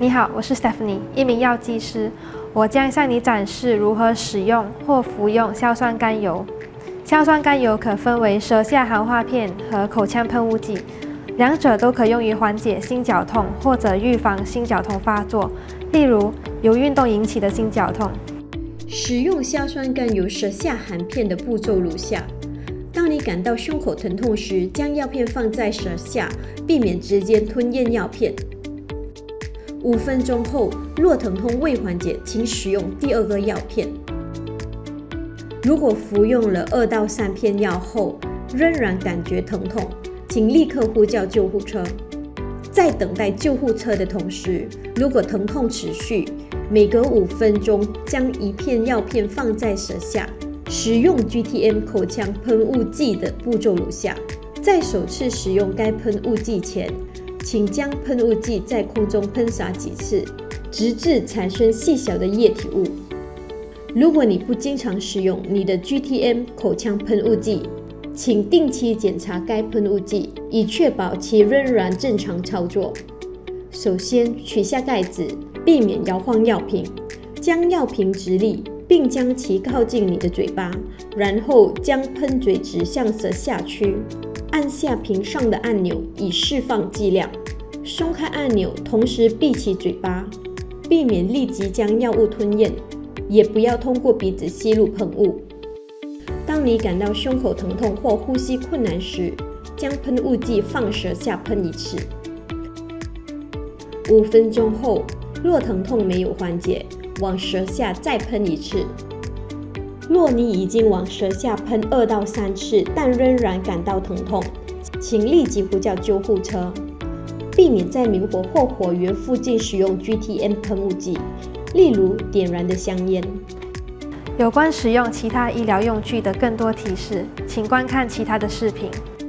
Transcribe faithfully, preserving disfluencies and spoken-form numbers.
你好，我是 Stephanie， 一名药剂师。我将向你展示如何使用或服用硝酸甘油。硝酸甘油可分为舌下含化片和口腔喷雾剂，两者都可用于缓解心绞痛或者预防心绞痛发作，例如由运动引起的心绞痛。 使用硝酸甘油舌下含片的步骤如下：当你感到胸口疼痛时，将药片放在舌下，避免直接吞咽药片。五分钟后，若疼痛未缓解，请使用第二个药片。如果服用了二到三片药后，仍然感觉疼痛，请立刻呼叫救护车。在等待救护车的同时，如果疼痛持续，每隔五分钟将一片药片放在舌下。使用 G T M 口腔喷雾剂的步骤如下：在首次使用该喷雾剂前，请将喷雾剂在空中喷洒几次，直至产生细小的液体物。如果你不经常使用你的 G T M 口腔喷雾剂，请定期检查该喷雾剂，以确保其仍然正常操作。首先，取下盖子，避免摇晃药瓶，将药瓶直立，并将其靠近你的嘴巴，然后将喷嘴指向舌下区。按下瓶上的按钮以释放剂量，松开按钮，同时闭起嘴巴，避免立即将药物吞咽，也不要通过鼻子吸入喷雾。当你感到胸口疼痛或呼吸困难时，将喷雾剂放舌下喷一次。五分钟后，若疼痛没有缓解，往舌下再喷一次。若你已经往舌下喷二到三次，但仍然感到疼痛，请立即呼叫救护车。避免在明火或火源附近使用 G T M 喷雾剂，例如点燃的香烟。 有关使用其他医疗用具的更多提示，请观看其他的视频。